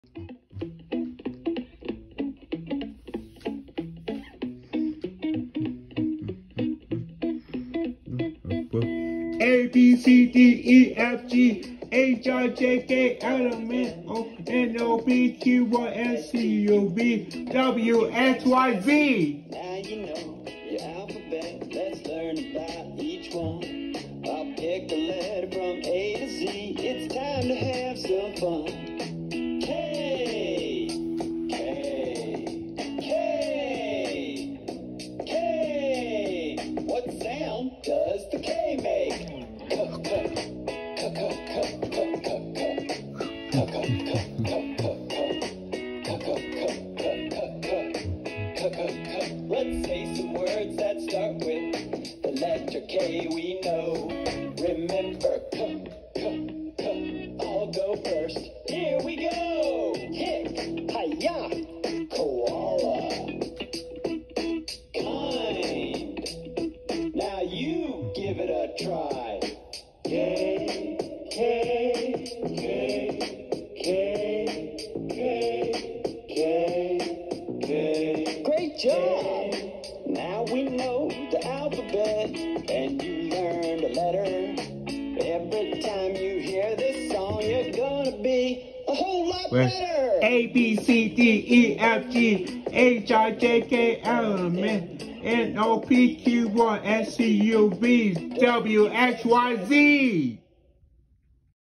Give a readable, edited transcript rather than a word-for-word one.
A, B, C, D, E, F, G, H, I, J, K, L, M, N, O, P, Q, R, S, T, U, V, W, X, Y, Z. Now you know your alphabet. Let's learn about each one. I'll pick a letter from A to Z. It's time to have some fun. K, K, K, K. What sound does the K make? Let's say some words that start with the letter K. We know. Remember, I'll go first. Here we go. Hick, hiya, koala, kind. Now you give it a try. K, K, K, K, K, K, K. Great job! Now we know the alphabet, and you learned a letter. Every time you hear this song, you're gonna be a whole lot better. A, B, C, D, E, F, G, H, I, J, K, L, M, N, O, P, Q, R, S, T, U, V, W, X, Y, Z.